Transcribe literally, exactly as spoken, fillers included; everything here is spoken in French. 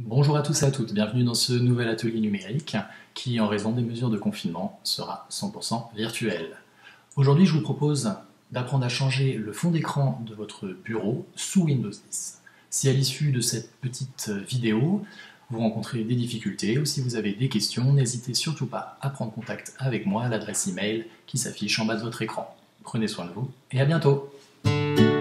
Bonjour à tous et à toutes, bienvenue dans ce nouvel atelier numérique qui, en raison des mesures de confinement, sera cent pour cent virtuel. Aujourd'hui, je vous propose d'apprendre à changer le fond d'écran de votre bureau sous Windows dix. Si à l'issue de cette petite vidéo, vous rencontrez des difficultés ou si vous avez des questions, n'hésitez surtout pas à prendre contact avec moi à l'adresse email qui s'affiche en bas de votre écran. Prenez soin de vous et à bientôt!